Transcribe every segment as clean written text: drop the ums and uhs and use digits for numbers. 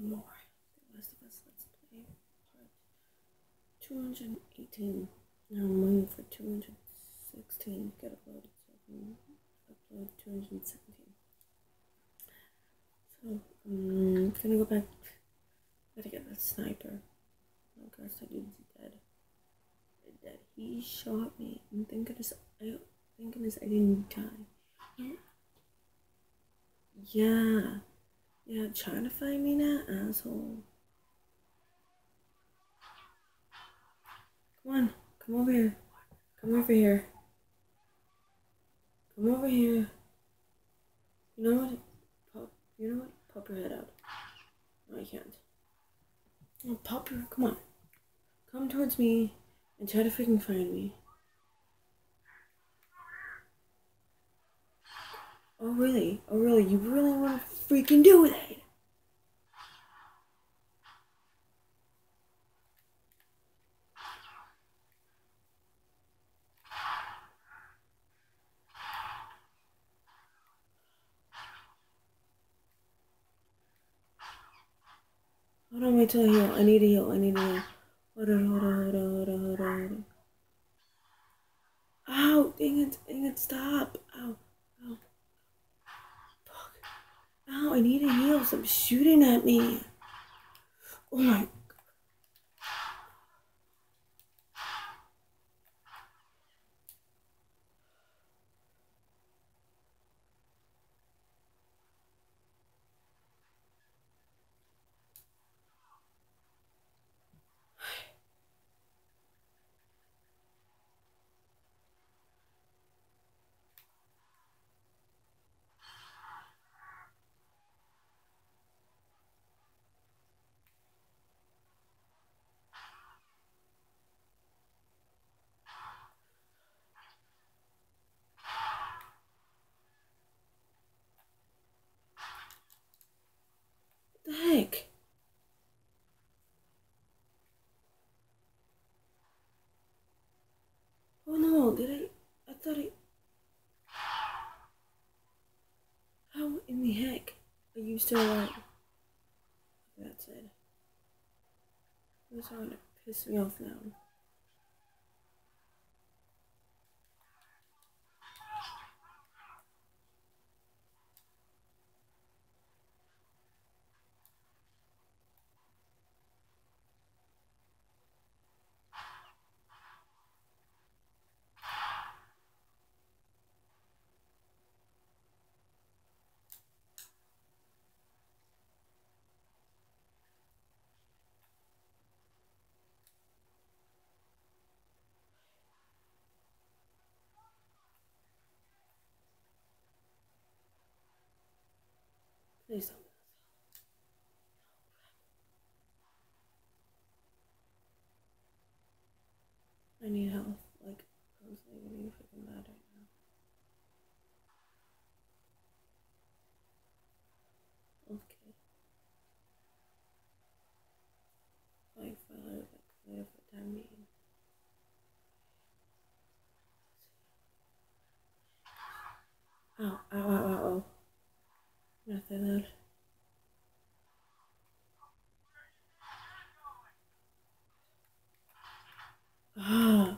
more. The Last of Us Let's Play part 218. Now I'm waiting for 216 to get uploaded so I can upload 217. So I'm gonna go back. Gotta get that sniper. Oh gosh, that dude's dead. Dead. He shot me. I'm thinking this. I didn't die. Yeah. Yeah, trying to find me now, asshole. Come on, come over here. Come over here. Come over here. You know what? Pop your head out. No, I can't. Oh, come on. Come towards me and try to freaking find me. Oh, really? Oh, really? You really want to freaking do that? Hold on, wait till I heal. I need to heal. Hold on. Ow, dang it, stop. Ow. Fuck. Ow, I need to heal. Stop shooting at me. Oh my. What the heck? Oh no, I thought I. How in the heck are you still alive? That's it. You're starting to piss me off now. Please don't. I need help. Like, honestly, I need freaking bad right now. Okay. Like, for later for time being. Ow. Nothing that. Ah.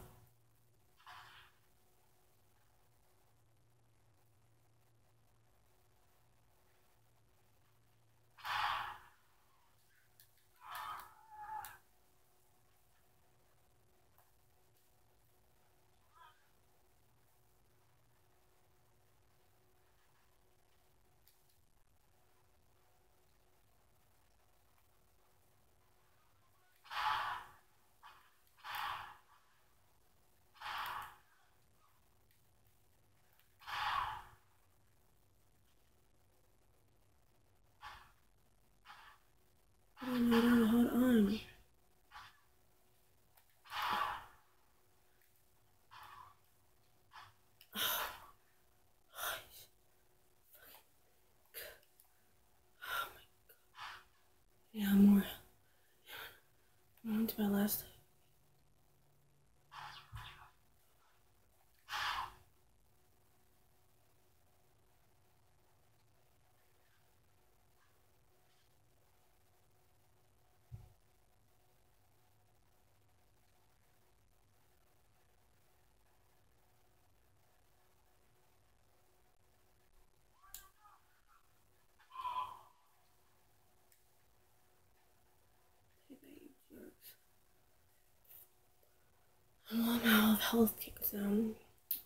Hold on. Yeah, more. I'm on to my last. One hour of health kicks down.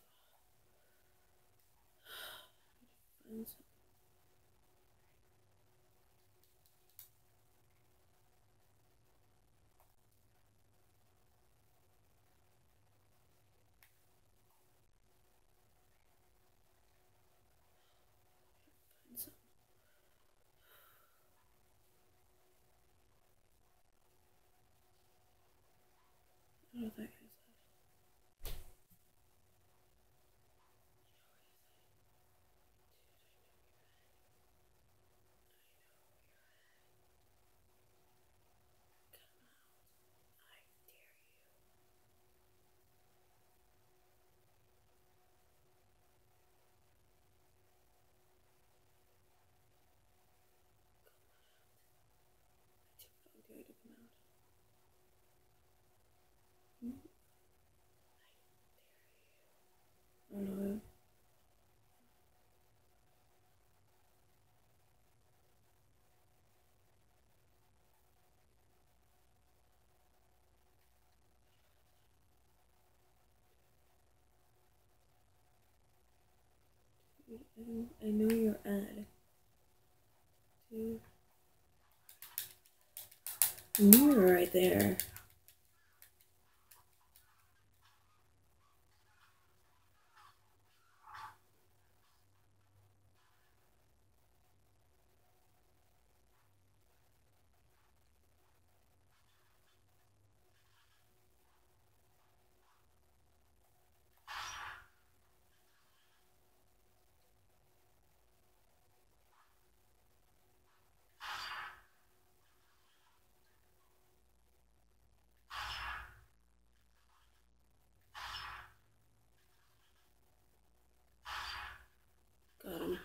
I don't know what that guy said. I dare you to come out. Oh no. I know you're Ed. Dude. I knew you were right there. Got him.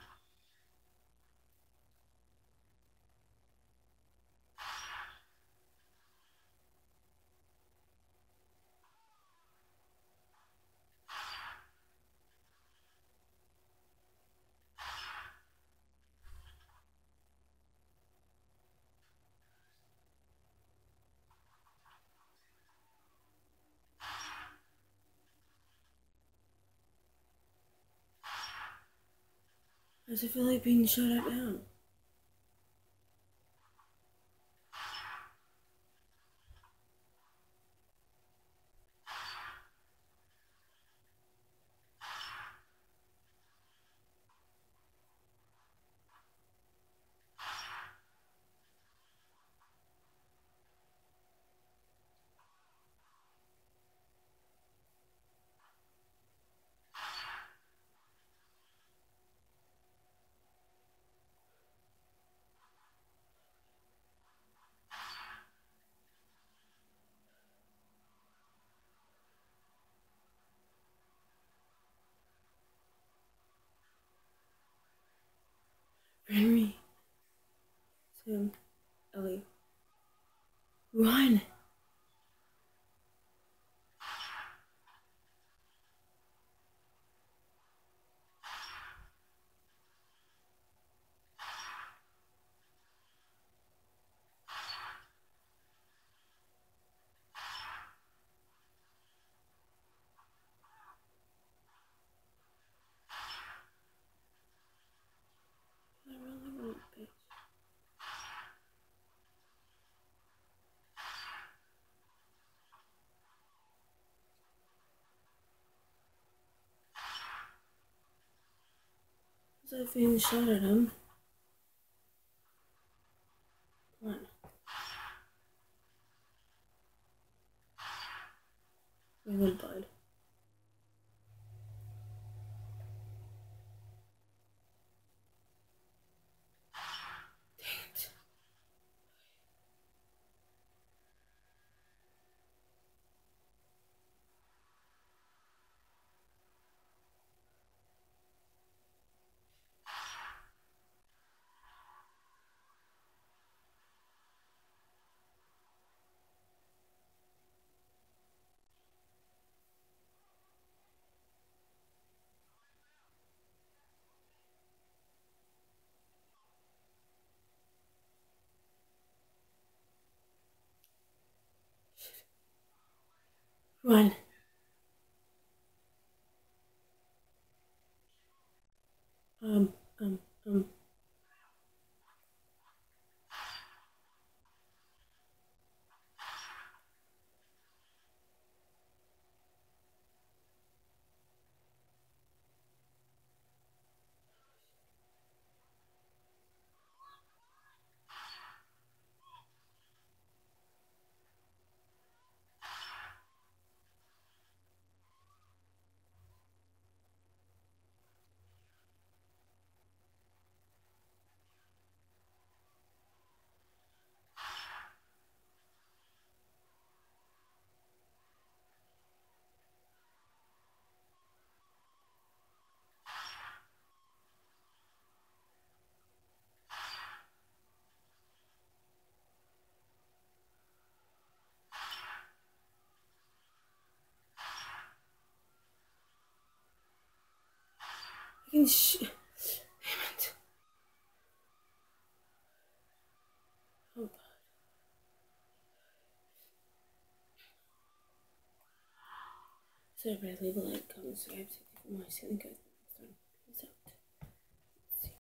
How does it feel like being shot at now? Henry. Tim. Ellie. Run! I really want bitch. As I being shot at him. Run. My little bud. Dang it. Run. Fucking shit. Damn it. Oh god. So everybody leave a like, comment, subscribe, for more. See you in the next one. Peace out.